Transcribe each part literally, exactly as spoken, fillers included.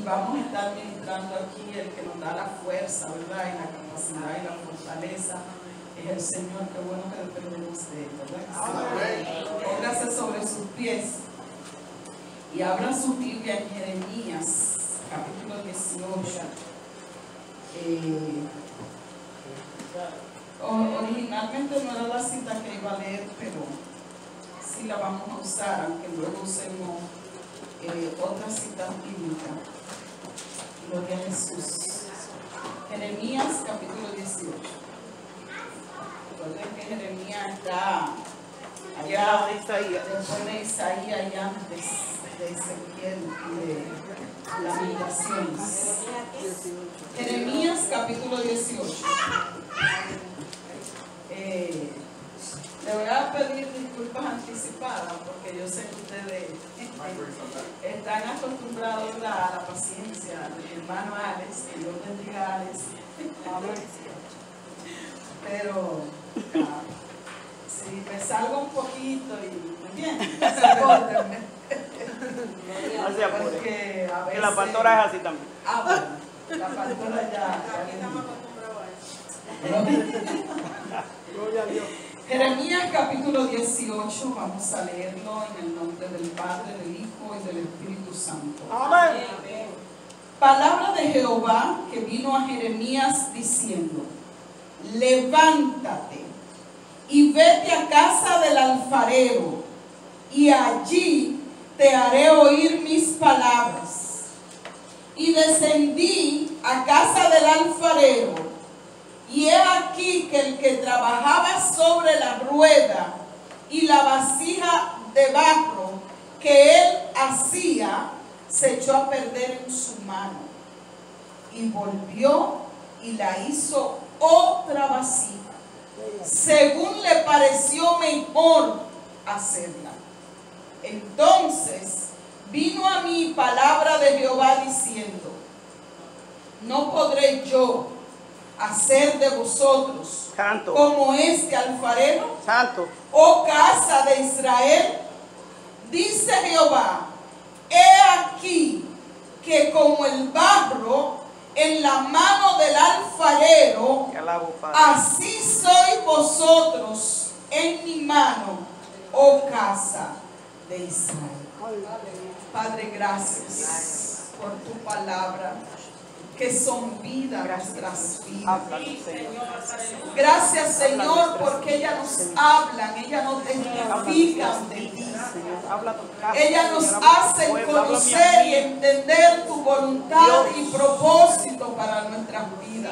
vamos a estar ministrando aquí el que nos da la fuerza, ¿verdad? Y la capacidad y la fortaleza es el Señor. Qué bueno que dependemos de él, ¿verdad? Póngase sobre sus pies y abra su Biblia en Jeremías, capítulo dieciocho. Eh, originalmente no era la cita que iba a leer, pero sí la vamos a usar, aunque luego usemos eh, otra cita bíblica. Gloria a Jesús. Jeremías capítulo dieciocho. Recuerden que Jeremías está allá después de Isaías y antes de Ezequiel y de Lamentaciones. Jeremías capítulo dieciocho. Eh, le voy a pedir disculpas anticipadas porque yo sé que ustedes están acostumbrados a la paciencia del hermano Alex, que Dios bendiga a Alex. Pero ah, si me salgo un poquito y ¿me entiendes? Sacórdenme. No se apure. Porque a veces, que la pastora es así también. Ah, bueno, la pastora ya. Gloria a Dios. Jeremías capítulo dieciocho, vamos a leerlo en el nombre del Padre, del Hijo y del Espíritu Santo. Amén. Palabra de Jehová que vino a Jeremías diciendo: levántate y vete a casa del alfarero, y allí te haré oír mis palabras. Y descendí a casa del alfarero, y he aquí que el que trabajaba sobre la rueda y la vasija de barro que él hacía se echó a perder en su mano, y volvió y la hizo otra vasija, según le pareció mejor hacerla. Entonces vino a mí palabra de Jehová diciendo: no podré yo hacer de vosotros Santo. como este alfarero, Santo. oh casa de Israel. Dice Jehová: he aquí que como el barro en la mano del alfarero, Te alabo, Padre. así sois vosotros en mi mano, oh casa de Israel. Padre, gracias por tu palabra, que son vida a nuestras vidas. Gracias, Señor, porque ellas nos hablan, ellas nos testifican de ti. Ellas nos hacen conocer y entender tu voluntad y propósito para nuestras vidas.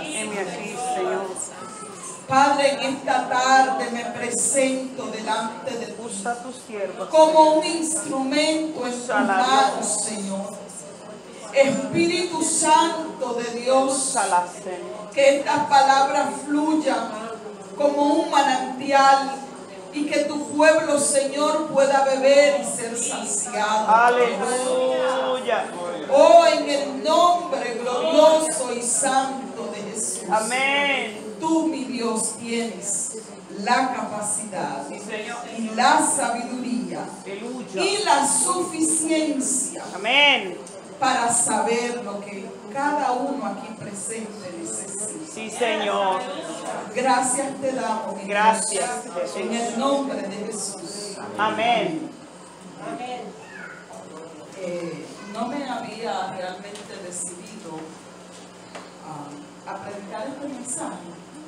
Padre, en esta tarde me presento delante de ti como un instrumento en tus manos, Señor. Espíritu Santo de Dios, que estas palabras fluyan como un manantial y que tu pueblo, Señor, pueda beber y ser saciado. Aleluya. Oh, en el nombre glorioso y santo de Jesús. Amén. Tú, mi Dios, tienes la capacidad y la sabiduría y la suficiencia. Amén. Para saber lo que cada uno aquí presente necesita. Sí, Señor. Gracias te damos. Gracias, Jesús. En el nombre de Jesús. Amén. Amén. Eh, no me había realmente decidido uh, a predicar este mensaje,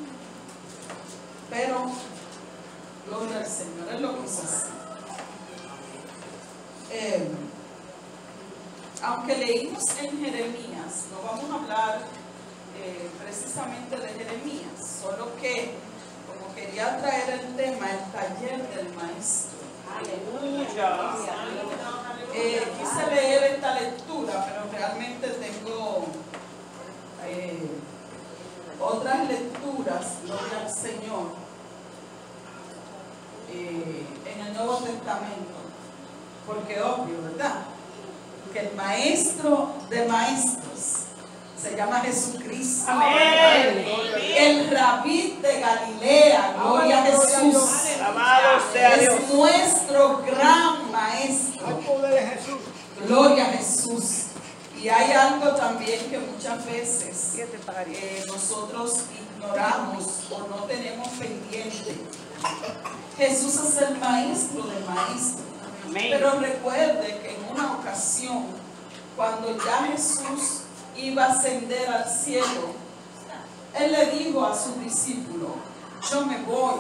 pero gloria al Señor, Él lo quiso hacer. Eh, Aunque leímos en Jeremías, no vamos a hablar eh, precisamente de Jeremías, solo que, como quería traer el tema, el taller del maestro. Aleluya. Eh, quise leer esta lectura, pero realmente tengo eh, otras lecturas, gloria al Señor, eh, en el Nuevo Testamento, porque obvio, ¿verdad? Que el maestro de maestros se llama Jesucristo. Amén. El rabí de Galilea, gloria a Jesús. Amado sea Dios. Es nuestro gran maestro. Gloria a Jesús. Y Y hay algo también que muchas veces eh, nosotros ignoramos o no tenemos pendiente. Jesús es el maestro de maestros. Pero recuerde que en una ocasión, cuando ya Jesús iba a ascender al cielo, Él le dijo a sus discípulos: yo me voy,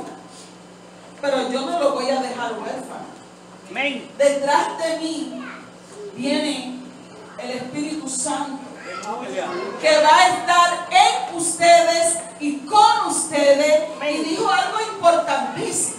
pero yo no lo voy a dejar huérfano. Amén. Detrás de mí viene el Espíritu Santo, que va a estar en ustedes y con ustedes. Y dijo algo importantísimo.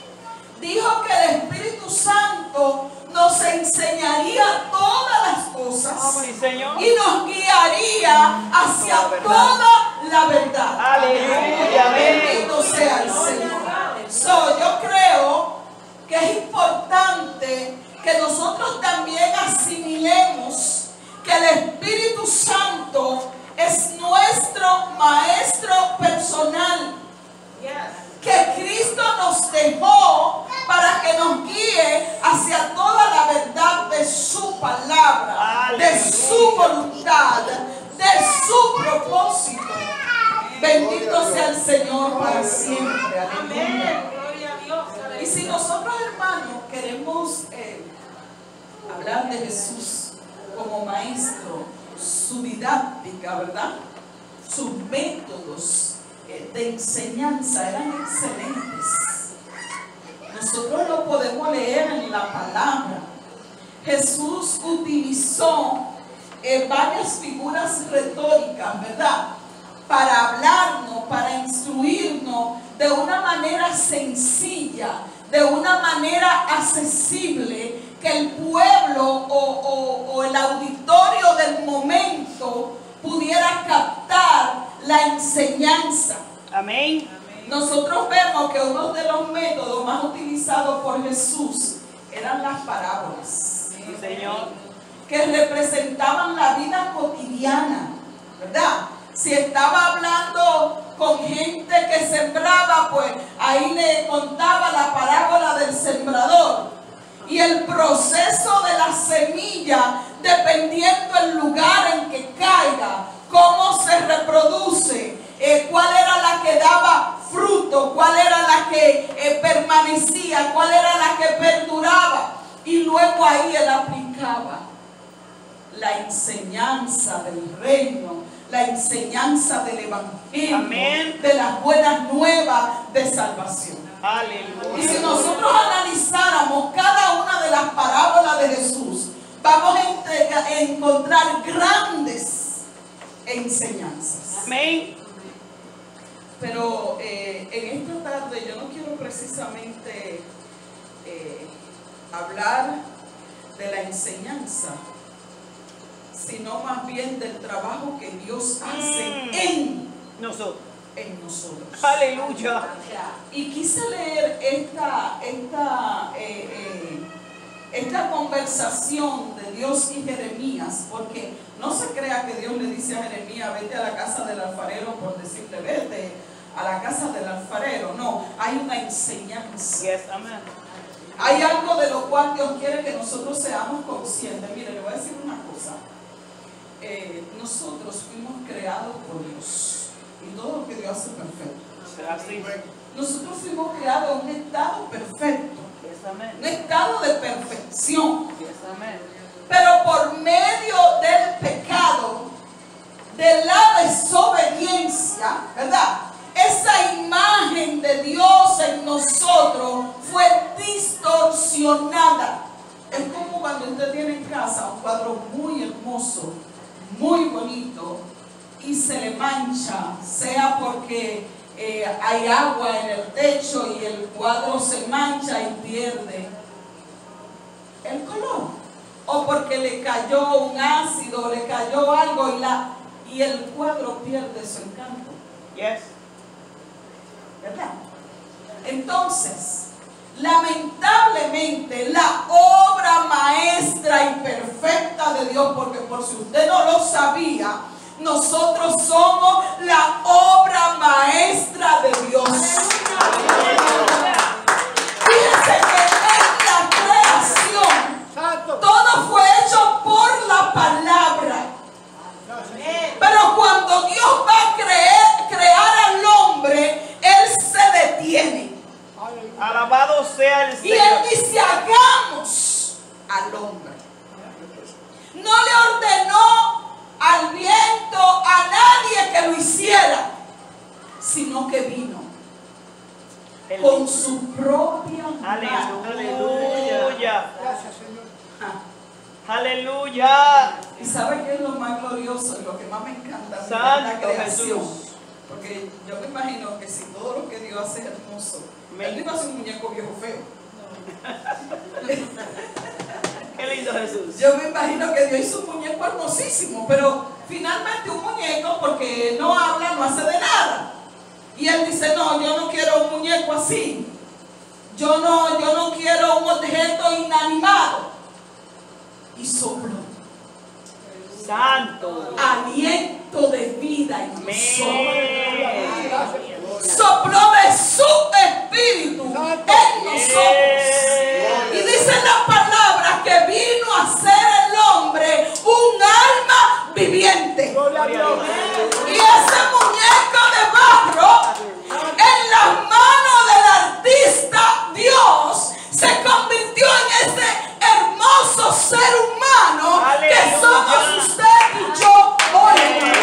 Dijo que el Espíritu Santo nos enseñaría todas las cosas Sí, Señor. y nos guiaría hacia Toda verdad. toda la verdad. Aleluya. Bendito sea el Señor. So, yo creo que es importante que nosotros también asimilemos que el Espíritu Santo es nuestro maestro personal, que Cristo nos dejó para que nos guíe hacia toda la verdad de su palabra, de su voluntad, de su propósito. Bendito sea el Señor para siempre. Aleluya. Y si nosotros, hermanos, queremos eh, hablar de Jesús como maestro, su didáctica, ¿verdad? Sus métodos eh, de enseñanza eran excelentes. Nosotros lo podemos leer en la palabra. Jesús utilizó eh, varias figuras retóricas, ¿verdad? Para hablarnos, para instruirnos de una manera sencilla, de una manera accesible, que el pueblo o, o, o el auditorio del momento pudiera captar la enseñanza. Amén. Nosotros vemos que uno de los métodos más utilizados por Jesús eran las parábolas, Sí, Señor. que representaban la vida cotidiana, ¿verdad? Si estaba hablando con gente que sembraba, pues ahí le contaba la parábola del sembrador. Y el proceso de la semilla, dependiendo del lugar en que caiga, cómo se reproduce, eh, cuál era la que daba fruto, cuál era la que eh, permanecía, cuál era la que perduraba. Y luego ahí él aplicaba la enseñanza del reino, la enseñanza del evangelio, Amén. de las buenas nuevas de salvación. Aleluya. Y si nosotros analizáramos cada una de las parábolas de Jesús, vamos a entrega- a encontrar grandes enseñanzas. Amén. Pero eh, en esta tarde yo no quiero precisamente eh, hablar de la enseñanza, sino más bien del trabajo que Dios hace Mm. en, Nosotros. en nosotros. Aleluya. Y quise leer esta, esta, eh, eh, esta conversación de Dios y Jeremías, porque no se crea que Dios le dice a Jeremías: vete a la casa del alfarero por decirle vete a la casa del alfarero. No, hay una enseñanza. Yes, amén. Hay algo de lo cual Dios quiere que nosotros seamos conscientes. Mire, le voy a decir una cosa. Eh, nosotros fuimos creados por Dios, y todo lo que Dios hace perfecto. Será así. Nosotros fuimos creados en un estado perfecto, Yes, amén. un estado de perfección. Yes, amén. Pero por medio del pecado, de la desobediencia, ¿verdad? Esa imagen de Dios en nosotros fue distorsionada. Es como cuando usted tiene en casa un cuadro muy hermoso, muy bonito, y se le mancha, sea porque eh, hay agua en el techo y el cuadro se mancha y pierde el color, o porque le cayó un ácido, le cayó algo y, la, y el cuadro pierde su encanto, Yes. ¿verdad? Entonces, lamentablemente, la obra maestra y perfecta de Dios, porque por si usted no lo sabía, nosotros somos la obra maestra de Dios. Fíjense que en la creación todo fue hecho por la palabra. al hombre. No le ordenó al viento, a nadie que lo hiciera, sino que vino El- con su propia mano. Aleluya. Gracias, Señor. Ah, Aleluya. ¿y sabe qué es lo más glorioso y lo que más me encanta? de Santo la creación? Jesús. Porque yo me imagino que si todo lo que Dios hace es hermoso, Amén. Él no iba a hacer un muñeco viejo feo. Qué lindo Jesús. Yo me imagino que Dios hizo un muñeco hermosísimo, pero finalmente un muñeco, porque no habla, no hace de nada. Y Él dice, no, yo no quiero un muñeco así. Yo no, yo no quiero un objeto inanimado. Y sopló Santo. aliento de vida en nosotros. Amén. Sopló de su espíritu en nosotros. Y dice la palabra que vino a ser el hombre un alma viviente. Gloria a Dios. Y ese muñeco de barro en las manos del artista Dios se convirtió en ese hermoso ser humano que Aleluya. somos usted y yo hoy.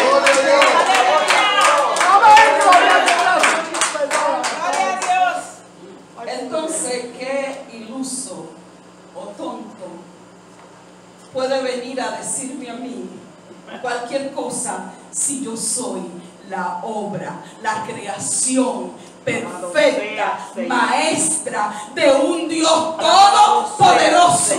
Amén. Gloria a Dios. Gloria a Dios. Entonces, qué iluso o tonto puede venir a decirme a mí cualquier cosa si yo soy la obra, la creación perfecta, maestra de un Dios todopoderoso.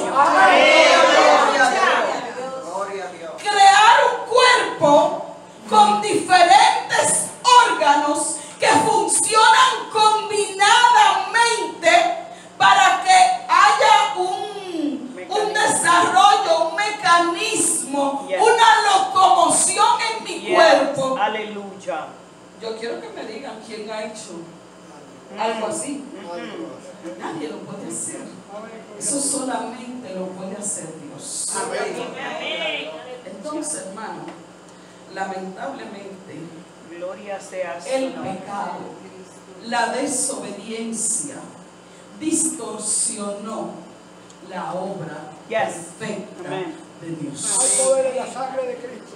Crear un cuerpo con diferentes órganos que funcionan combinadamente para que haya un, un desarrollo, un mecanismo, Yes. una locomoción en mi Yes. cuerpo. Aleluya. Yo quiero que me digan quién ha hecho algo así. Mm. Nadie lo puede hacer. Eso solamente lo puede hacer Dios. Amén. Entonces, hermano, lamentablemente, Gloria sea su el nombre. pecado, la desobediencia, distorsionó la obra Yes. perfecta Amén. de Dios. Hay poder en la sangre de Cristo.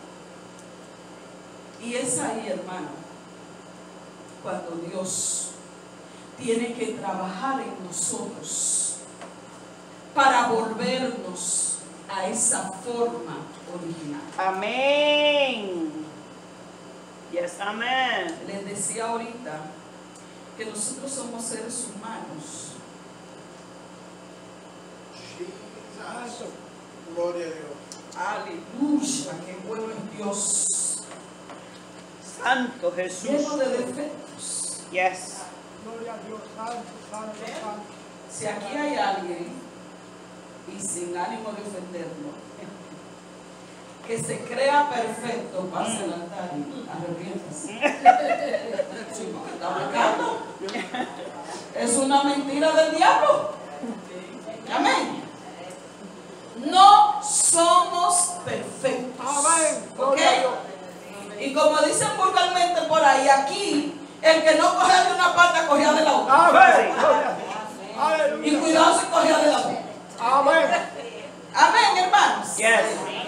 Y es ahí, hermano, cuando Dios tiene que trabajar en nosotros para volvernos a esa forma original. Amén. Yes, amén. Les decía ahorita que nosotros somos seres humanos. Santo. Gloria a Dios. Aleluya, qué bueno es Dios. Santo Jesús. Lleno de defectos. Yes. Gloria a Dios. Santo, santo, santo. Si aquí hay alguien, y sin ánimo de ofenderlo, que se crea perfecto, pase al altar y arrepiéntase. Sí, porque está pecando. Es una mentira del diablo. Amén. No somos perfectos. Amén. ¿Ok? Gloria a Dios. Y como dicen vulgarmente por ahí, aquí, el que no cogía de una pata, cogía de la otra. Amén. Gloria a Dios. Y Aleluya. cuidado si cogía de la otra. Amén. Amén, hermanos. Yes.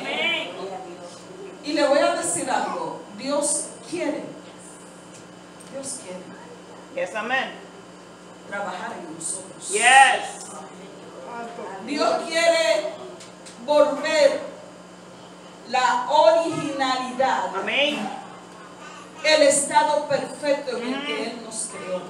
Y le voy a decir algo. Dios quiere, Dios quiere Yes, amén. trabajar en nosotros. Yes. Santo. Dios quiere volver la originalidad, Amén. el estado perfecto en el que Él nos creó.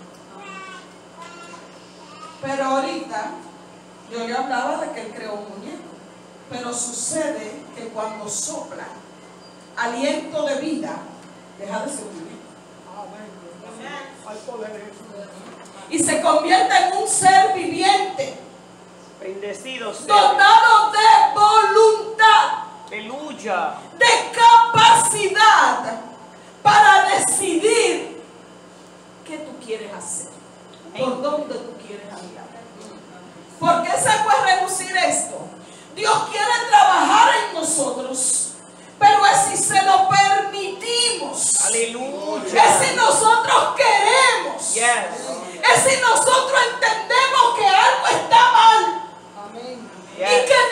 Pero ahorita yo le hablaba de que Él creó un muñeco. Pero sucede que cuando sopla aliento de vida, deja de ser un muñeco. Amén. Al poder de Jesús. Y se convierte en un ser viviente, Bendecido sea. dotado de voluntad, Aleluya. de capacidad para decidir qué tú quieres hacer, por dónde tú quieres andar. ¿Por qué se puede reducir esto? Dios quiere trabajar en nosotros, pero es si se lo permitimos, Aleluya. es si nosotros queremos, Yes. es si nosotros entendemos que algo está mal Amén. y Yes. que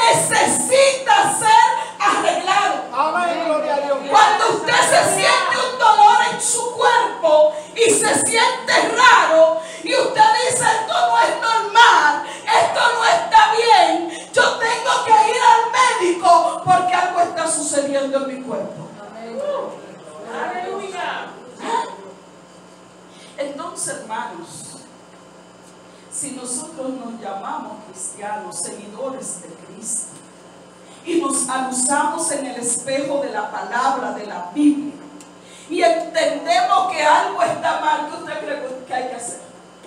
yo en mi cuerpo. Aleluya. Entonces, hermanos, si nosotros nos llamamos cristianos, seguidores de Cristo, y nos alusamos en el espejo de la palabra de la Biblia, y entendemos que algo está mal, ¿qué usted cree que hay que hacer?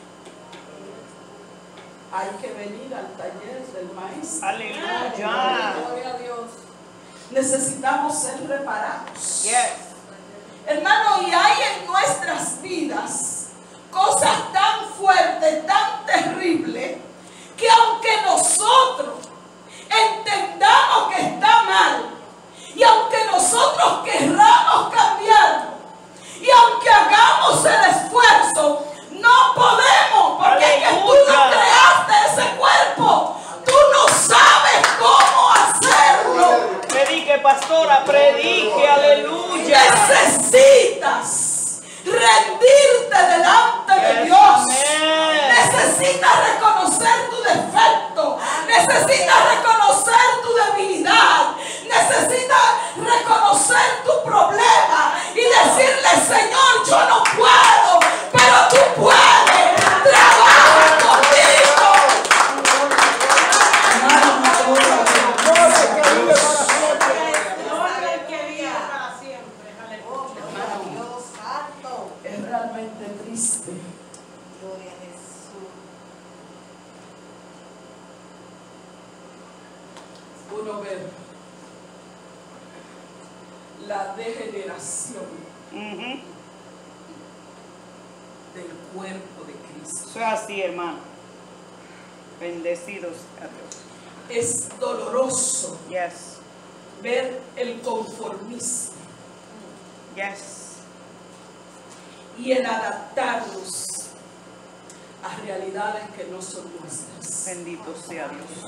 Hay que venir al taller del maestro. Aleluya. Gloria a Dios. Necesitamos ser reparados. Yes. Hermano, y hay en nuestras vidas cosas tan fuertes, tan terribles, que aunque nosotros entendamos que está mal, y aunque nosotros querramos cambiarlo, y aunque hagamos el esfuerzo, no podemos, porque es que tú no Aleluya. creaste ese cuerpo, tú no sabes cómo hacerlo. Predique, pastora, predique, aleluya. Necesitas rendirte delante de Yes, Dios. amén. Necesitas reconocer tu defecto. Necesitas reconocer tu debilidad. Necesitas reconocer tu problema y decirle: Señor, yo no puedo, pero tú puedes. Trabaja conmigo. Gloria al que vive para siempre. Gloria al que vive para siempre. Aleluya. Dios santo. Es realmente triste Gloria a Jesús. uno ver la degeneración Ujú. del cuerpo de Cristo. Eso es así, hermano. Bendecidos a Dios. Es doloroso Yes. ver el conformismo Yes. y el adaptarnos a realidades que no son nuestras. Bendito sea Dios.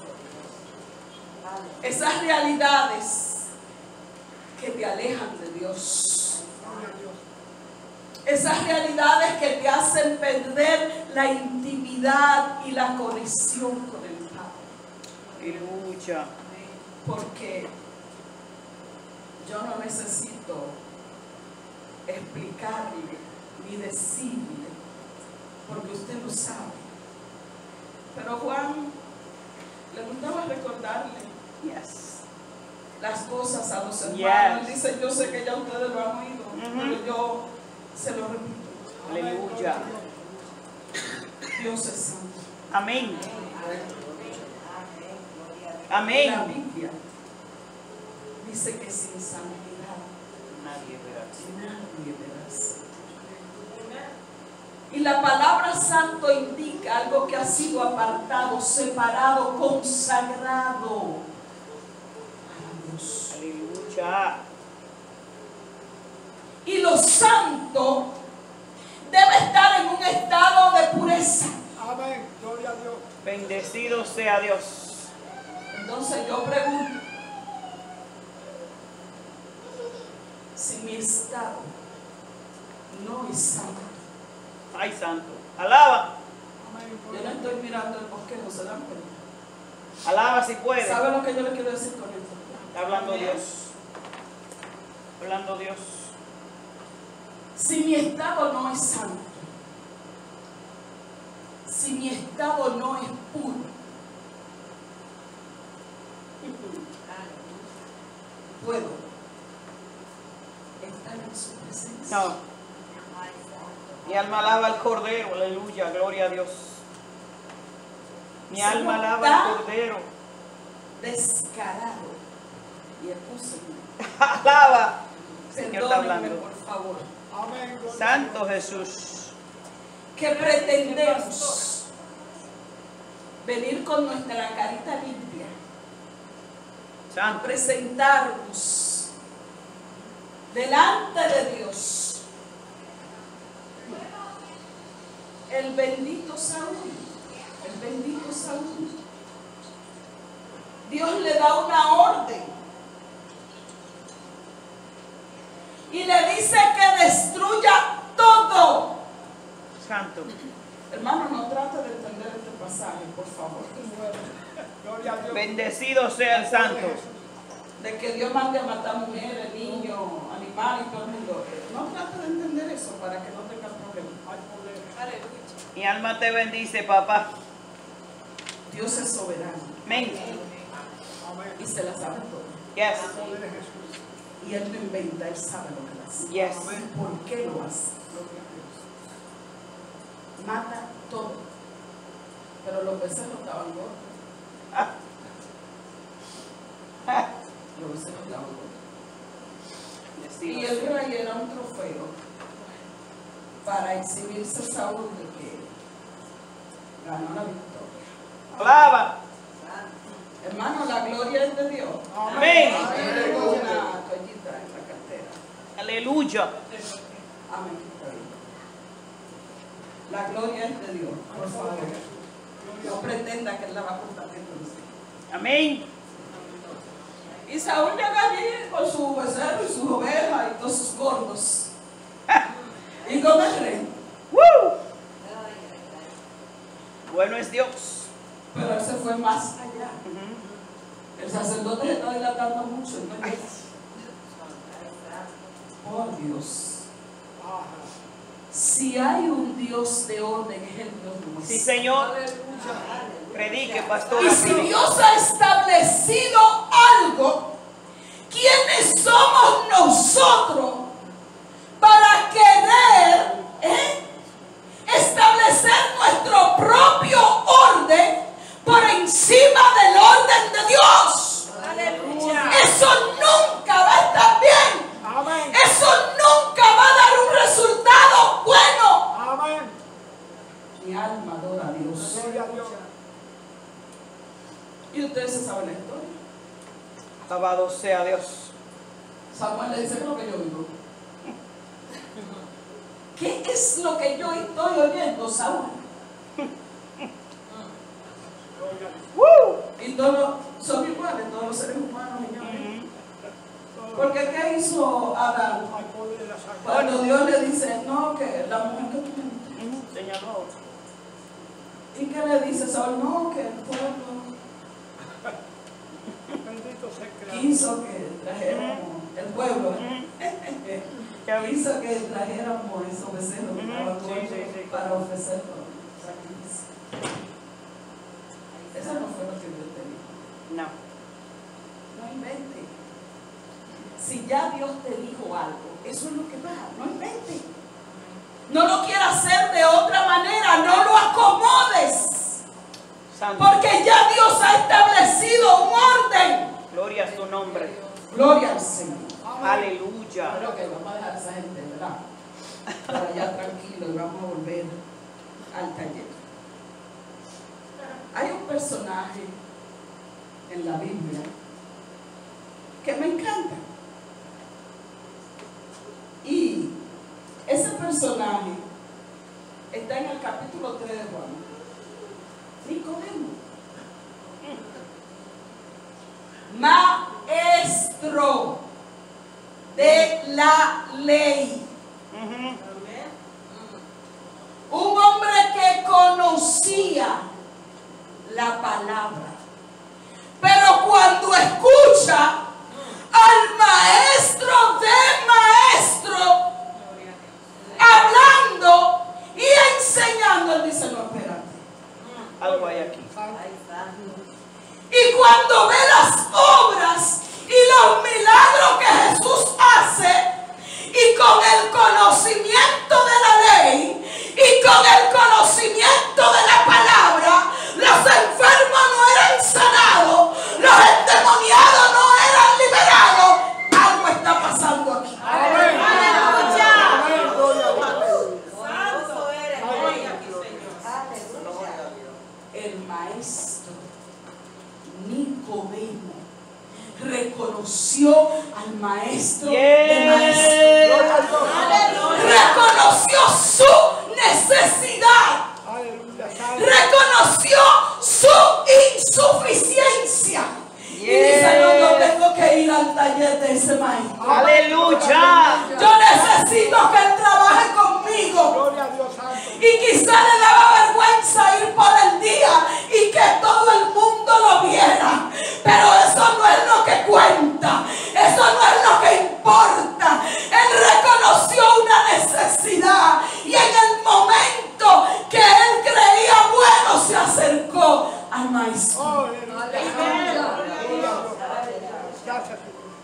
Esas realidades que te alejan de Dios. Esas realidades que te hacen perder la intimidad y la conexión con el Padre. Aleluya. Porque yo no necesito explicarle ni decirle, porque usted lo sabe. Pero Juan le gustaba recordarle Yes. las cosas a los hermanos. Yes. Él dice: yo sé que ya ustedes lo han oído, Ujú. pero yo se lo repito. Aleluya. Dios es santo. Amén. La Amén. Biblia dice que sin santidad Nadie verá. nadie verá ser. Y la palabra santo indica algo que ha sido apartado, separado, consagrado a Dios. Aleluya. Y lo santo debe estar en un estado de pureza. Amén. Gloria a Dios. Bendecido sea Dios. Entonces yo pregunto, si mi estado no es santo, Ay, santo. Alaba. Amén. yo no estoy mirando el bosquejo, ¿se dan cuenta? Alaba si puede. ¿Sabe lo que yo le quiero decir con esto? Está hablando Dios. Hablando Dios. Si mi estado no es santo, si mi estado no es puro, puedo estar en su presencia. No. Mi alma alaba al Cordero. Aleluya. Gloria a Dios. Mi alma alaba al Cordero. Descarado. Y escúchenme, Alaba. El Señor está perdónenme hablando. por favor, Amén. Gloria a Santo Jesús. que pretendemos venir con nuestra carita limpia a Santo. presentarnos delante de Dios. El bendito Saúl, el bendito Saúl, Dios le da una orden y le dice que destruya todo. Santo. Hermano, no trate de entender este pasaje, por favor. Dios. Gloria a Dios. Bendecido sea el Santo. de que Dios mande a matar mujeres, niños, animales y todo el mundo. No trate de entender eso para que no tengas problemas. Mi alma te bendice, papá. Dios es soberano Amén. y se la sabe todo. Yes. Y Él no inventa, Él sabe lo que hace. Yes. ¿Por qué lo hace? Mata todo. Pero los becerros estaban gordos. Ah. Ah. Los becerros estaban gordos. Yes, Y el rey era un trofeo para exhibirse Saúl de que ganó la victoria. Alaba. Hermano, la gloria es de Dios. Amén. Tengo una toallita en la cartera. Aleluya. Amén. La gloria es de Dios. Por favor. No pretenda que Él la va a compartir con usted. Amén. Y Saúl llega allí con su becerro y sus ovejas y todos sus gordos. Y con el rey. ¡Woo! Bueno es Dios. Pero Él se fue más allá. Ujú. El sacerdote se está dilatando mucho. ¿No? Ay. Por Dios. Si hay un Dios de orden, es el Dios nuestro. Sí, Señor. Predique, pastor. Y si Dios ha establecido algo, ¿quiénes somos nosotros para querer eh, establecer nuestro propio orden por encima del orden de Dios? Aleluya. Eso nunca va a estar bien. Amén. Eso nunca va a dar un resultado bueno. Amén. Mi alma adora a Dios. Gloria a Dios. Y ustedes se saben la historia. Alabado sea Dios. Samuel le dice, ¿qué es lo que yo oigo? ¿Qué es lo que yo estoy oyendo, Saúl? ¡Woo! Y todos son iguales, todos los seres humanos, señores. Porque ¿qué hizo Adán? Al poder de la sangre. Cuando Dios le dice, no, que la mujer que tú me Ujú. Señaló a otro. ¿Y qué le dice Saúl? No, que el pueblo Bendito sea el Creador. quiso que trajéramos, el pueblo, Ya vi. quiso que trajéramos esos becerros que Ujú. estaban Sí, gordos sí, sí. para ofrecerlo sacrificio. Eso no fue lo que Dios te dijo. No. No invente. Si ya Dios te dijo algo, eso es lo que va. No invente. No lo quieras hacer de otra manera. No lo acomodes. Santo. Porque ya Dios ha establecido un orden. Gloria a su nombre. Gloria al Señor. Aleluya. Pero que vamos a dejar a esa gente, ¿verdad? Para allá tranquilo y vamos a volver al taller. Hay un personaje en la Biblia que me encanta. Y ese personaje está en el capítulo tres de Juan. Nicodemo. Maestro de la ley. Ujú. Un hombre que conocía la palabra. Pero cuando escucha al maestro de maestro hablando y enseñando, él dice, no, espérate. Algo hay aquí. Y cuando ve las obras y los milagros que Jesús hace, y con el conocimiento de la ley, y con el conocimiento de la palabra, los enfermos no eran sanados, los endemoniados no eran liberados. Algo está pasando aquí. Amén. Aleluya. Amén. Gloria a Dios. Santo eres. Gloria a ti, Señor. El maestro Nicodemo reconoció al maestro de maestros. Gloria a Dios. Reconoció su necesidad. Aleluya. Santo. Reconoció su insuficiencia. Y dice, no, yo tengo que ir al taller de ese maestro. Aleluya. Yo necesito que él trabaje conmigo. Gloria a Dios Santo. Y quizá le daba vergüenza ir por el día y que todo el mundo lo viera. Pero eso no es lo que cuenta. Gracias.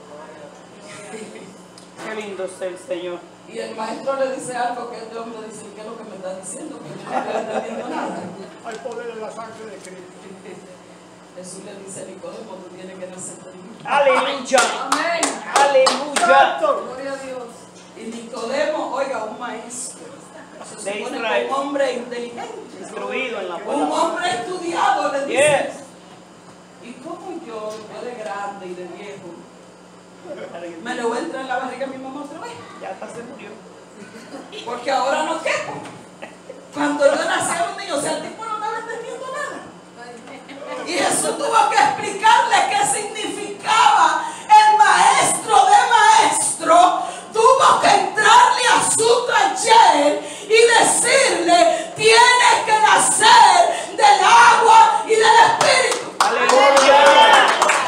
Qué lindo es el Señor. Y el maestro le dice algo que este hombre dice, ¿qué es lo que me está diciendo? Que yo no estoy entendiendo nada. Hay poder en la sangre de Cristo. Jesús le dice a Nicodemo, tú tienes que nacer de nuevo. Aleluya. Amén. Aleluya. Santo. Gloria a Dios. Y Nicodemo, oiga, un maestro. Se De supone Israel. que un hombre inteligente. Instruido en la Un palabra. hombre estudiado, le dice. Yes. ¿Y cómo yo, yo de grande y de viejo, me le voy a entrar en la barriga a mi mamá otra vez? Ya hasta se murió. Porque ahora no quepo. Cuando yo nací era un niño, o sea, el tipo no estaba entendiendo nada. Y Jesús tuvo que explicarle qué significaba el maestro de maestro. Tuvo que entrarle a su taller y decirle, tienes que nacer del agua y del espíritu. Aleluya.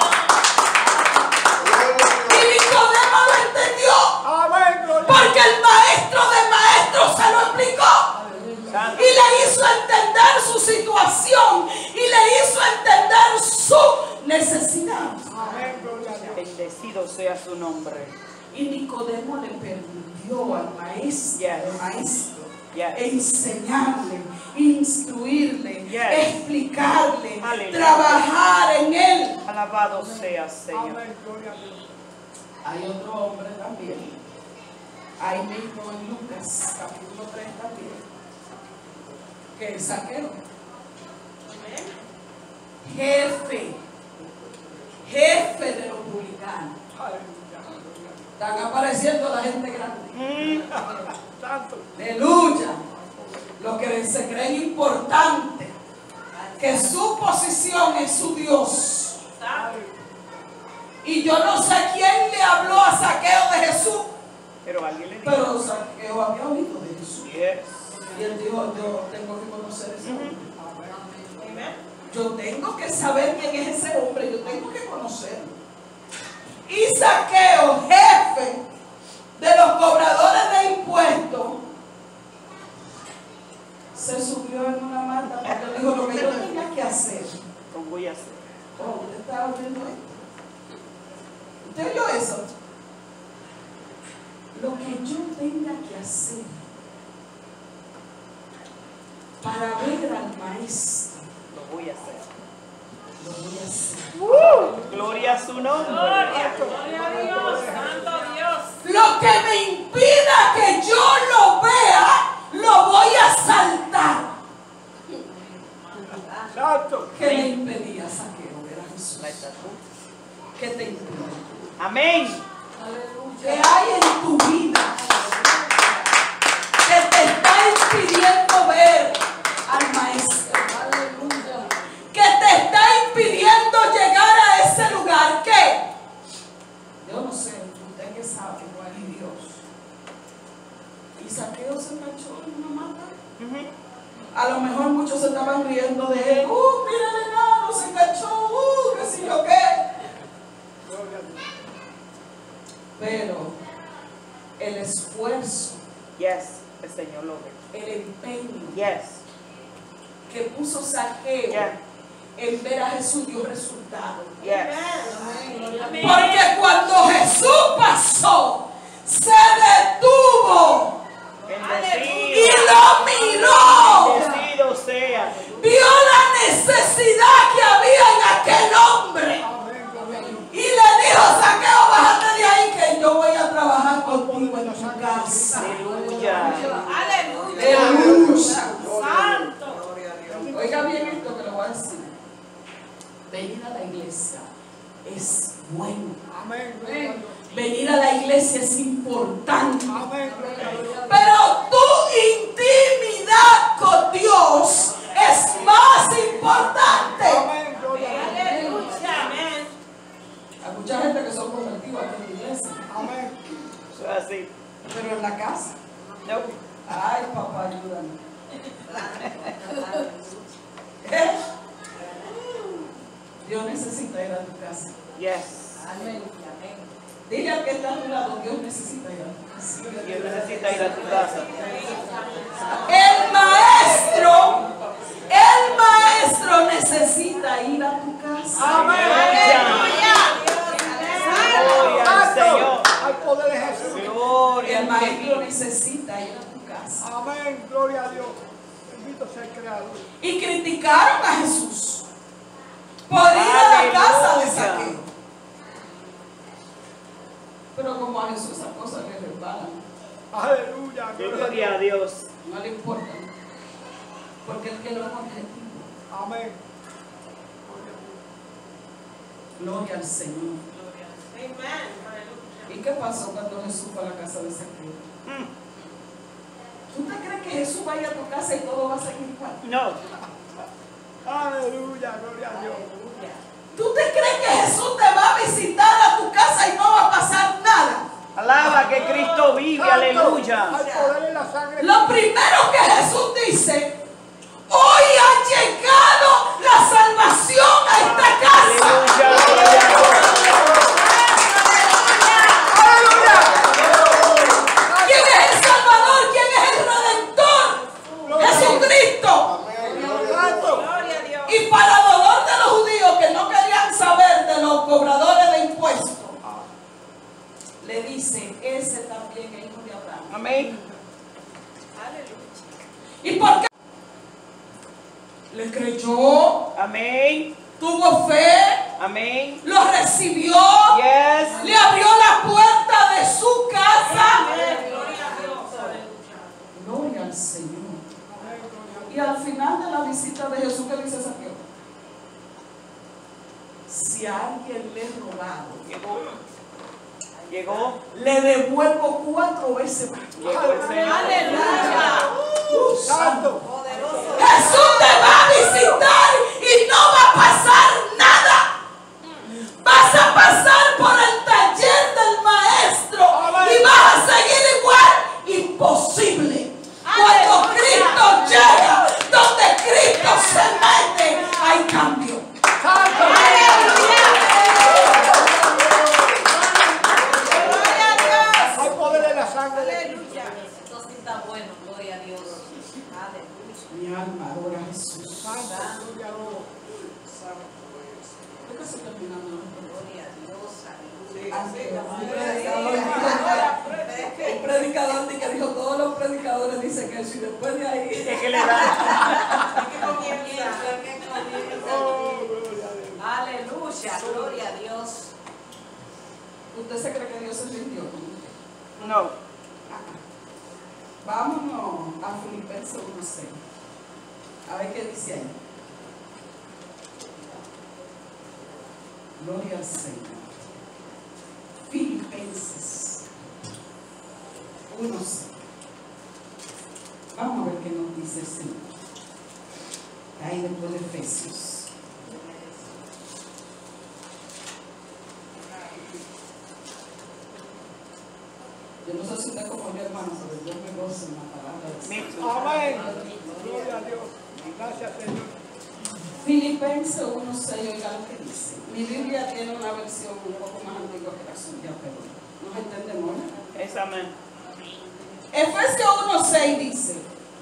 Y Nicodemo lo entendió. Amén. Gloria. Porque el maestro de maestros se lo explicó. Santo. Y le hizo entender su situación. Y le hizo entender su necesidad. Amén. Gloria a Dios. Bendecido sea su nombre. Y Nicodemo le permitió al maestro, Yes. al maestro Yes. enseñarle, instruirle, Yes. explicarle, Aleluya. trabajar en él. Alabado sea Señor. Amén. Gloria a Dios. Hay otro hombre también, ahí mismo en Lucas capítulo tres también, que es Zaqueo. Jefe, jefe de los publicanos. Aleluya. Están apareciendo la gente grande. Mm. Santo. Aleluya. Los que se creen importantes, que su posición es su Dios. Y yo no sé quién le habló a Zaqueo de Jesús, Pero alguien le dijo. pero Zaqueo había oído de Jesús. Yes. Y él dijo, yo tengo que conocer ese hombre. Amén. Yo tengo que saber quién es ese hombre, yo tengo que conocerlo. Y Zaqueo, jefe de los cobradores de impuestos, se subió en una mata porque dijo lo que yo tenía que hacer. Lo voy a hacer. Oh, ¿usted está oyendo esto? ¿Usted oyó eso? Lo que yo tenga que hacer para ver al maestro, Lo voy a hacer. lo voy a hacer. Uh, gloria a su nombre. Gloria, gloria a Dios, santo Dios. Lo que me impida que yo lo vea, lo voy a saltar. Santo. ¿Qué le impedía, Zaqueo, ver a Jesús? La estatura. ¿Qué te impide? Amén. ¿Qué hay en tu vida que te está impidiendo ver al maestro? Aleluya. Que te está impidiendo llegar a ese lugar. ¿Qué? Yo no sé, usted que sabe, igual y Dios. Y Zaqueo se enganchó en una mata. Ujú. A lo mejor muchos se estaban riendo de él. ¡Uh, mira el enano, se enganchó! ¡Uh, qué sé yo qué! Gloria a Dios. Pero el esfuerzo, Yes. El Señor lo ve. el empeño Yes. que puso Zaqueo Yeah. en ver a Jesús dio resultado. Yes. Amén. Porque cuando Jesús pasó, se detuvo y Bendecido. lo miró. Bendecido sea. Vio la necesidad que había en aquel hombre. Amén. Gloria a Dios. Y le dijo, Zaqueo, bájate de ahí que yo voy a trabajar contigo en tu casa. Aleluya. Aleluya. Aleluya. Santo. Oiga bien esto que le voy a decir. Venir a la iglesia es bueno. Amén. Gloria a Dios. Venir a la iglesia es importante. Amén. Gloria a Dios. Pero tu intimidad con Dios es más importante. Amén. Gloria a Dios. Aleluya. Amén. Hay mucha gente que son convertidos aquí en la iglesia, Amén. Eso es así. pero en la casa. No. Ay, papá, ayúdame. ¿Eh? Dios necesita ir a tu casa. Yes. Amén. Dile al que está a tu lado, Dios necesita ir a tu casa. Dios necesita ir a tu casa. El maestro, el maestro necesita ir a tu casa. Amén. Aleluya. maestro necesita ir a tu casa. Amén, gloria a Dios. Bendito sea el Creador. Y criticaron a Jesús por ir a la casa de Saqueo. Pero como a Jesús esas cosas le resbalan, Aleluya, Gloria a Dios. no le importa, porque él quedó en objetivo. Amén. Gloria al Señor. ¿Y qué pasó cuando Jesús fue a la casa de Saqueo? Mm. ¿Tú te crees que Jesús vaya a tu casa y todo va a seguir igual? No. Aleluya, gloria a Dios. ¿Tú te crees que Jesús te va a visitar a tu casa y no va a pasar nada? Alaba que Cristo vive, aleluya. Al poder en la sangre. Lo primero que Jesús dice: hoy ha llegado la salvación a esta casa. Aleluya, gloria a Dios. ¿Quién es el Salvador? ¿Quién es el Redentor? Jesucristo. Amén. Gloria a Dios. Gloria a Dios. Y para dolor de los judíos que no querían saber de los cobradores de impuestos, le dice: ese también es hijo de Abraham. Amén. ¿Y por qué? Le creyó, Amén. tuvo fe, Amén. lo recibió, Yes. le abrió la puerta de su casa. Gloria a Dios. Gloria al Señor. Y al final de la visita de Jesús, ¿qué dice Saqueo? Si a alguien le he robado, Llegó. Llegó. le devuelvo cuatro veces más. Llegó el Señor. Aleluya. Uh, Santo. Poderoso. Jesús te va a visitar y no va a pasar nada. Vas a pasar por el taller del maestro y vas a seguir igual. Imposible. Cuando Cristo llega, donde Cristo se mete, hay cambio. Santo. Al poder en la sangre de Cristo. Esto sí está bueno, gloria a Dios. Aleluya. Mi alma adora a Jesús. Santo, gloria a Dios. ¿Por qué se terminando? Gloria a Dios. Un predicador que dijo: todos los predicadores dicen que eso, y después de ahí Es que le da. Oh, gloria a Dios. Aleluya, gloria a Dios. ¿Usted se cree que Dios se rindió? No. Vámonos a Filipenses uno seis. A ver qué dice ahí. Gloria al Señor. Filipenses uno seis. Vamos a ver qué nos dice el Señor. Ahí después de Efesios. Yo no sé si usted como mi hermano, pero yo me gozo en la palabra del Señor. Amén. Gloria a Dios. Gracias, Señor. Filipenses uno seis, oiga lo que dice. Mi Biblia tiene una versión un poco más antigua que la suya, pero nos entendemos, ¿no? Es amén. Efesios uno seis dice,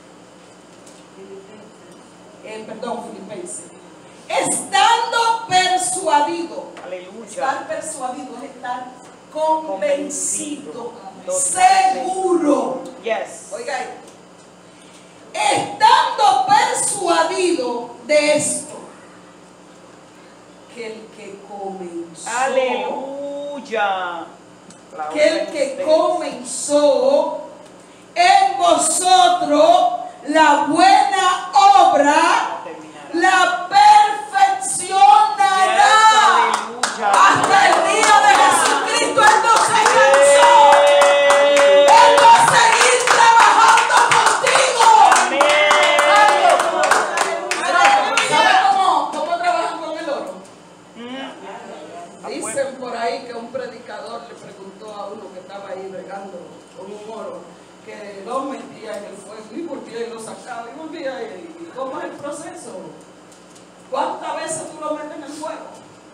eh, perdón, Filipenses, estando persuadido. Aleluya. Estar persuadido es estar convencido, Totalmente. seguro. Yes. Oiga ahí. Estando persuadido de esto, que el que comenzó, Aleluya. que el que comenzó en vosotros la buena obra, la perfeccionará hasta el día de Jesucristo. Él no se cansó. Él va a seguir trabajando contigo. ¿Sabe cómo, cómo trabajan con el oro? Dicen por ahí que un predicador le preguntó a uno que estaba ahí regando con un oro, que lo metía en el fuego y volvía y lo sacaba y volvía y, y ¿cómo es el proceso? ¿Cuántas veces tú lo metes en el fuego?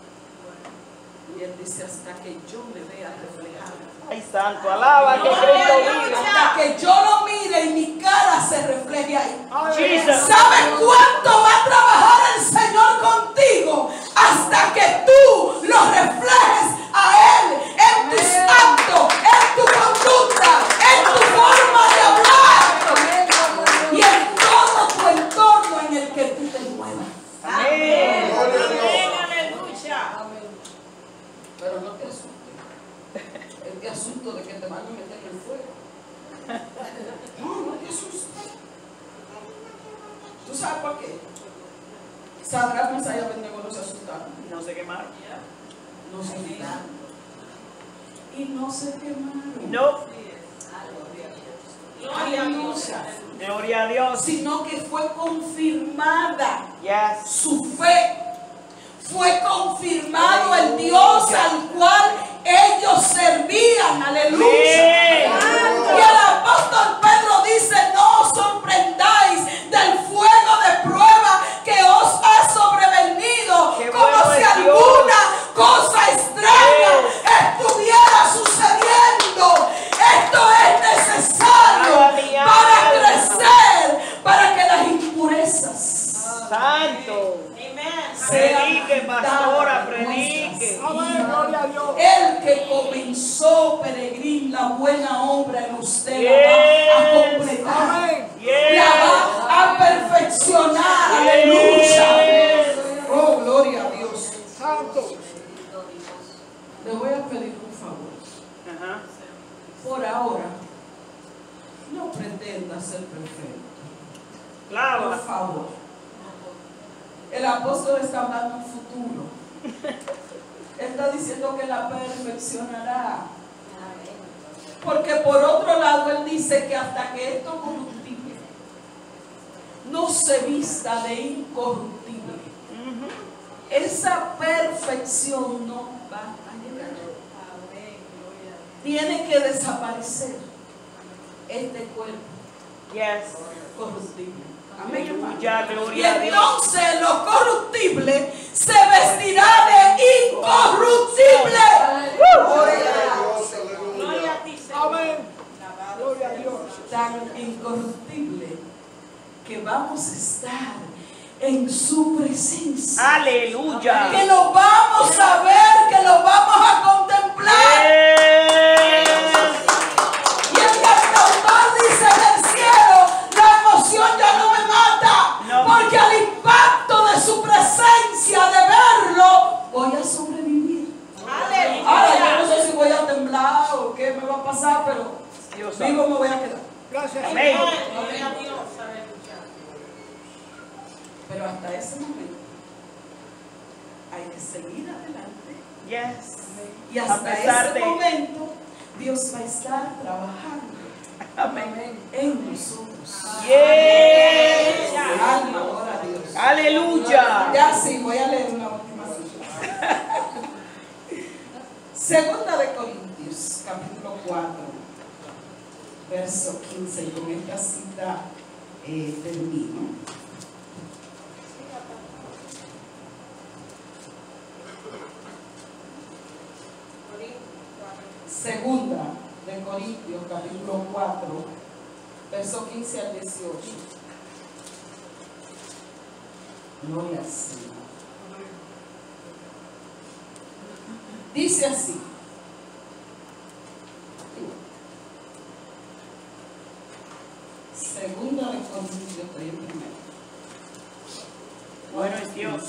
Y él dice: hasta que yo me vea reflejado. Ay, santo, alaba que Cristo vive. Hasta que yo lo mire y mi cara se refleje ahí. Jesus. ¿Sabes cuánto va a trabajar el Señor contigo? Hasta que tú lo reflejes a Él en tus actos, en tu conducta, en tu asustes. Este asunto de que te van a meter en el fuego. No, no te asustes. ¿Tú sabes por qué? Sadrach, Mesach y Abednego no se asustaron. No se quemaron. No se quemaron. Y no se quemaron. No. Aleluya. Gloria a Dios. Sino que fue confirmada Yes. su fe. Fue confirmado el Dios al cual ellos servían. Aleluya. Y el apóstol Pedro dice: no os sorprendáis del fuego de prueba que os ha sobrevenido, Qué como bueno si es alguna cosa extraña estuviera sucediendo. Esto es necesario Alaba mi para alma. crecer, para que las impurezas Santo. sean Predique, pastora, quitadas de predique. nuestras Amén, vidas. gloria a Dios. El que comenzó, peregrín, la buena obra en usted Yes. la va a completar. Amén. Yes. La va a perfeccionar. Yes. Aleluya. Oh, gloria a Dios. Santo. Le voy a pedir un favor. Ajá. Por ahora, no pretenda ser perfecto. Por Clava. favor. El apóstol está hablando en futuro. Está diciendo que la perfeccionará. Porque por otro lado él dice que hasta que esto corruptible no se vista de incorruptible, esa perfección no va a llegar. Tiene que desaparecer este cuerpo Yes. corruptible. Amén, hermano. Aleluya, Y gloria a Dios. entonces lo corruptible se vestirá de incorruptible. Gloria a Dios, aleluya. Amén. Gloria a Dios. Tan incorruptible que vamos a estar en su presencia. Aleluya. Que lo vamos a ver, que lo vamos a contemplar. Yes. Y el cantautor dice del cielo: la emoción ya no me mata, No. porque al impacto de su presencia, de verlo, voy a sobrevivir. Ahora yo no sé si voy a temblar o qué me va a pasar, pero Dios sabe. vivo me voy a quedar. Gracias. Amén. Pero hasta ese momento hay que seguir adelante. Yes. Y A hasta pesar ese de- momento Dios va a estar trabajando Amén. en nosotros. Yes. Alma, ahora a Dios. Aleluya. Ya sí, voy a leer una última cita. Segunda de Corintios, capítulo cuatro, verso quince. Y con esta cita eh, termino. Segunda de Corintios, capítulo cuatro, verso quince al dieciocho. Gloria al Señor. Dice así. Segunda de Corintios, estoy en primero. Bueno es Dios.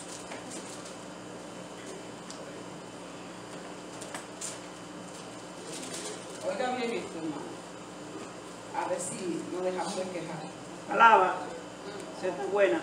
Oiga bien esto, hermano. A ver si no dejamos de quejar. Alaba. Sea tan buena.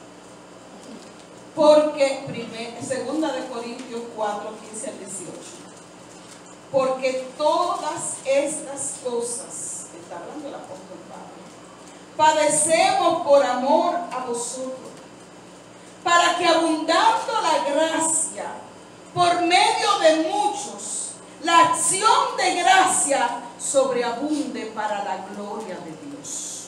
Porque, primer, segunda de Corintios cuatro, quince al dieciocho. Porque todas estas cosas, está hablando el apóstol Pablo, padecemos por amor a vosotros, para que abundando la gracia, por medio de muchos, la acción de gracia sobreabunde para la gloria de Dios.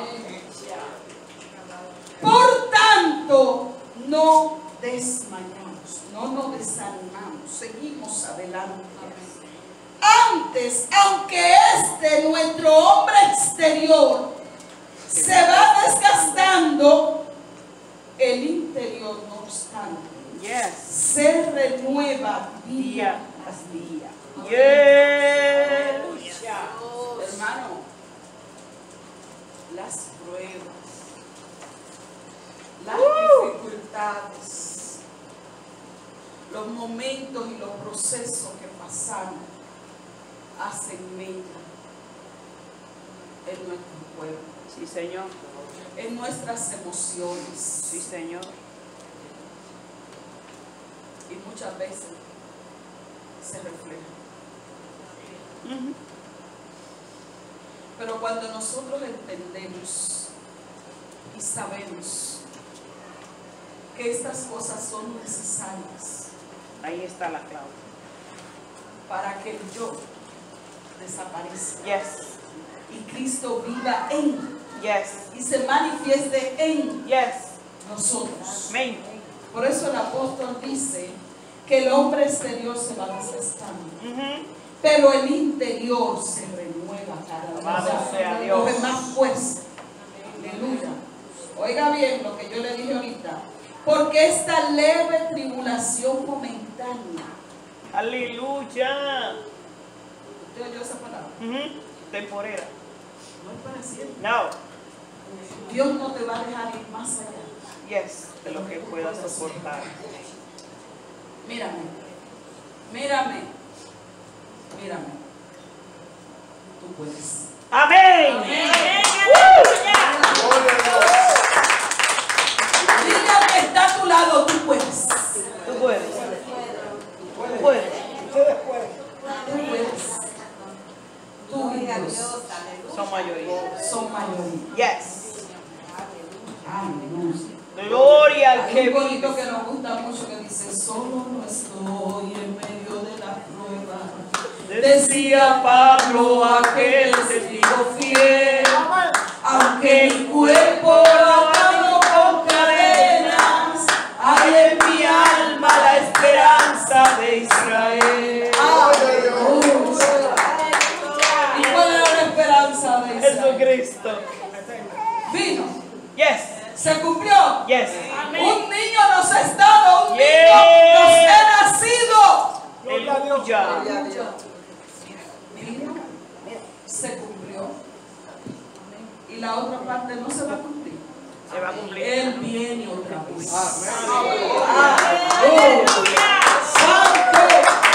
Por tanto, no desmayamos, no nos desanimamos, seguimos adelante. Antes, aunque este nuestro hombre exterior se va desgastando, el interior, no obstante, Yes. se renueva día tras día. Yes. Hermano, las pruebas, las dificultades, los momentos y los procesos que pasamos hacen mella en nuestro cuerpo, Sí, Señor. en nuestras emociones. Sí, Señor. Y muchas veces se refleja. Ujú. Pero cuando nosotros entendemos y sabemos que estas cosas son necesarias Ahí está la clave. para que el yo desaparezca Yes. y Cristo viva en Yes. y se manifieste en Yes. nosotros. Amén. Por eso el apóstol dice que el hombre exterior se va desgastando, Ujú. pero el interior se renueva cada Alabado sea día, Dios. coge más fuerza. Aleluya. Oiga bien lo que yo le dije ahorita. Porque esta leve tribulación momentánea. Aleluya. ¿Usted oyó esa palabra? Ujú. Temporera. No es para siempre. No. Dios no te va a dejar ir más allá. Yes. De lo que pueda soportar. Mírame. Mírame. Mírame. Tú puedes. Amén. Dile al que está a tu lado, tú puedes. Tú puedes. Tú puedes. Ustedes pueden. Tú puedes. Tú y Dios Son mayoría. son mayoría. Yes. Aleluya. Gloria al Hay que un bonito vive. que nos gusta mucho que dice: solo no estoy en medio de la prueba. Decía Pablo, aquel testigo fiel, aunque mi cuerpo atado con cadenas, hay en mi alma la esperanza de Israel. Aleluya. ¿Y cuál era la esperanza de Israel? Jesucristo. Vino, Yes. se cumplió. Yes. Un niño nos ha estado, un Yes. niño nos ha nacido. Aleluya. Vino, se cumplió. Y la otra parte no se va a cumplir. Se va a cumplir. Él viene otra vez. Aleluya. Santo.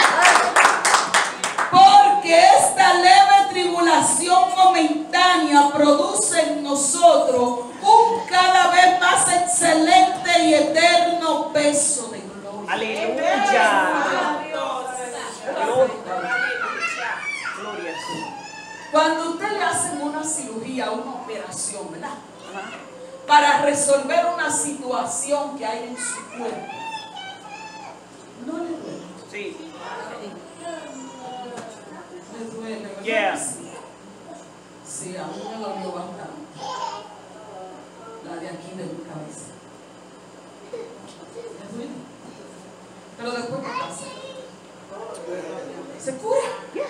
Porque esta leve tribulación momentánea produce en nosotros un cada vez más excelente y eterno peso de gloria. Aleluya. Gloria a Dios. Cuando usted le hacen una cirugía, una operación, ¿verdad? Para resolver una situación que hay en su cuerpo, no le duele. Sí. Le duele, ¿verdad? Yeah. Sí. Sí, a mí me dolió bastante. La de aquí de mi cabeza. ¿Le duele? Pero después, ¿qué pasa? Se cura.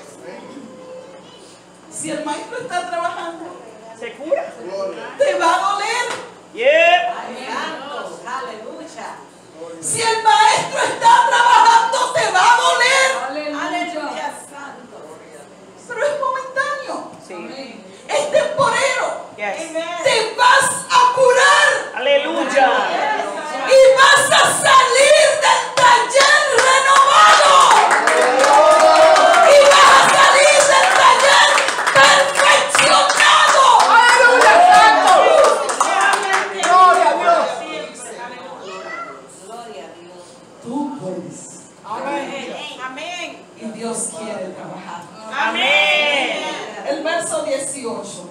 Si el maestro está trabajando, Se cura. te va a doler. Yeah. Aleluya. Si el maestro está trabajando, te va a doler. Aleluya, santo. Pero es momentáneo. Sí. Es temporero. Yes. Te vas a curar Aleluya. y vas a salir del taller renovado. Y vas a salir del taller perfeccionado. ¡Aleluya, santo! ¡Gloria a Dios! Gloria a Dios. Tú puedes. Amén. Amén. Y Dios quiere trabajar. Amén. El verso dieciocho.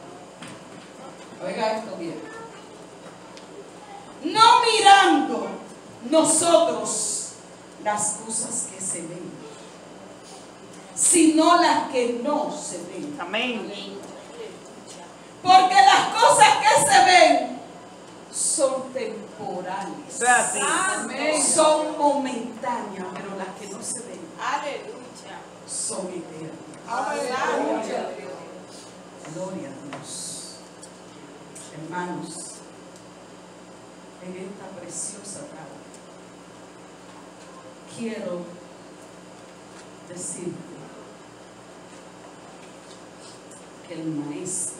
Oiga esto bien. No mirando nosotros las cosas que se ven, sino las que no se ven. Amén. Porque las cosas que se ven son temporales. Sea así. Son momentáneas, pero las que no se ven Aleluya. son eternas. Aleluya. Gloria a Dios. Hermanos, en esta preciosa tarde, quiero decirte que el maestro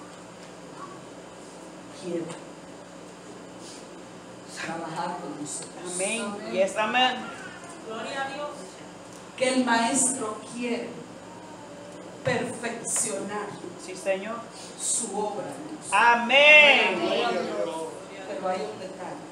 quiere trabajar con nosotros. Amén. Yes, amén. Gloria a Dios. que el maestro quiere perfeccionar Sí, Señor. su obra en nosotros. Amén. Pero hay un detalle.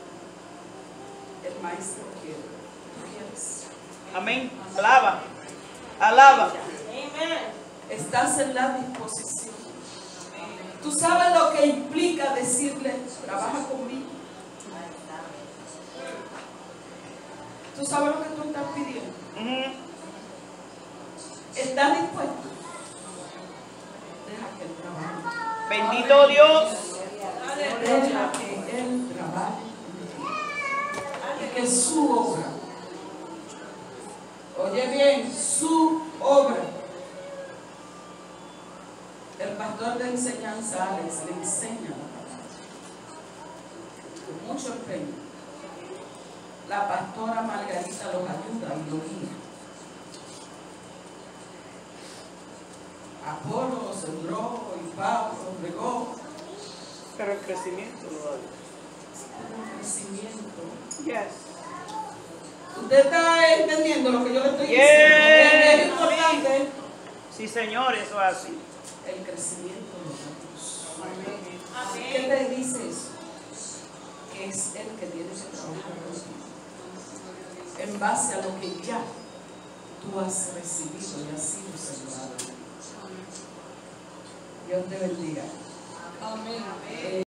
El maestro quiere. ¿Tú quieres? Amén. Alaba. Alaba. Amén. Estás en la disposición. Tú sabes lo que implica decirle, trabaja conmigo. Tú sabes lo que tú estás pidiendo. Ujú. ¿Estás dispuesto? Deja que él trabaje. Bendito Dios. Deja que él trabaje. Y que su obra, oye bien, su obra. El pastor de enseñanza, Alex, le enseña la palabra con mucho empeño. La pastora Margarita los ayuda y los guía. Apolo sembró y Pablo regó. Pero el crecimiento lo da Dios. Un crecimiento. Yes. ¿Usted está entendiendo lo que yo le estoy Yes. diciendo? Es importante Sí, Señor, eso es así. el crecimiento de Dios. Amén. ¿Qué te dice eso? Que es Él que tiene que trabajar contigo. En base a lo que ya tú has recibido y has sido sembrado. Dios te bendiga. Amén.